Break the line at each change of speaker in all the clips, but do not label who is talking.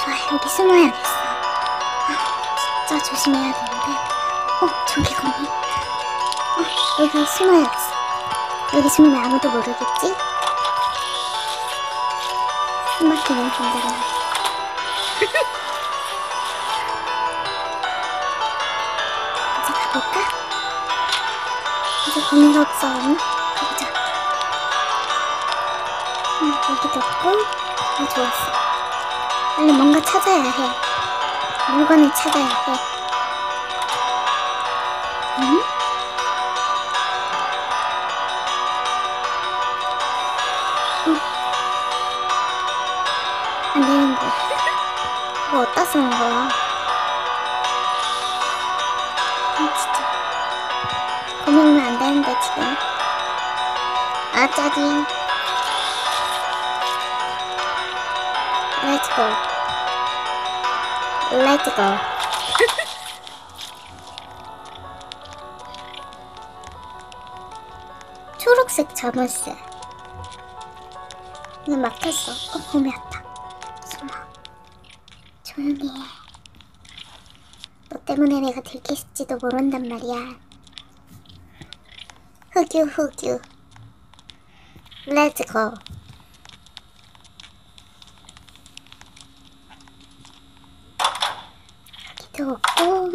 좋아, 여기 숨어야겠어. 진짜 조심해야 되는데. 저기 거미. 여기 숨어야겠어. 여기 숨으면 아무도 모르겠지? 숨막히는 긴장감. 이제 가볼까? 이제 거미가 없어졌나? 가보자. 여기도 없고. 좋았어. 빨리 뭔가 찾아야 해. 물건을 찾아야 해. 응? 안 되는데. 이거 어디다 쓰는 거야? 진짜. 거미 오면 안 되는데, 지금. 아, 짜증. Let's go. Let's go. 초록색 자물쇠. 그냥 막혔어. 봄이 왔다. 숨어. 조용히 해. 너 때문에 내가 들켰을지도 모른단 말이야. 흑유. Let's go. 여기도 없고.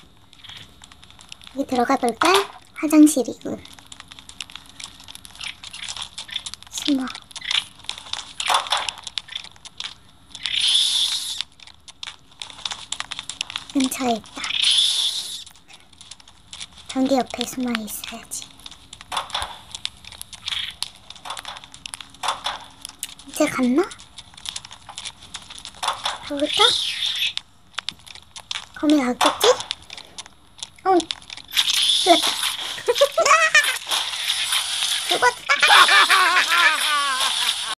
여기 들어가 볼까? 화장실이군. 숨어. 근처에 있다. 전기 옆에 숨어 있어야지. 이제 갔나? 가볼까? 거미 나왔겠지? 죽었다. 죽었다.